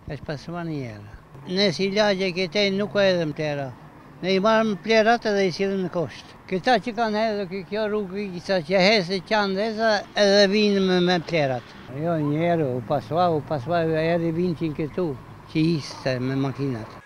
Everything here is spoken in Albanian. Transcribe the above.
është pas maniera. Ne si lagje këtej nuk ka edhe më tëra. Ne i marrëm plerat edhe i sillim në kosht. Këta që kanë hedhur kjo rrugë këta që hese qandesa edhe vinë me plerat. Jo, njerë u pasua edhe vinë që këtu, që ishte me makinat.